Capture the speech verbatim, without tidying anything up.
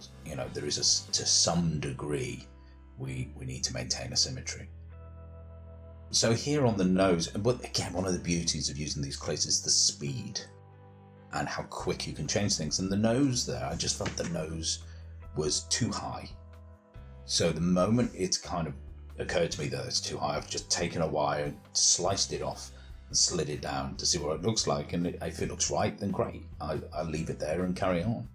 but you know, there is a, to some degree, we, we need to maintain a symmetry. So here on the nose, but again, one of the beauties of using these clays is the speed and how quick you can change things. And the nose there, I just felt the nose was too high. So the moment it's kind of occurred to me that it's too high, I've just taken a wire, sliced it off and slid it down to see what it looks like. And if it looks right, then great. I, I'll leave it there and carry on.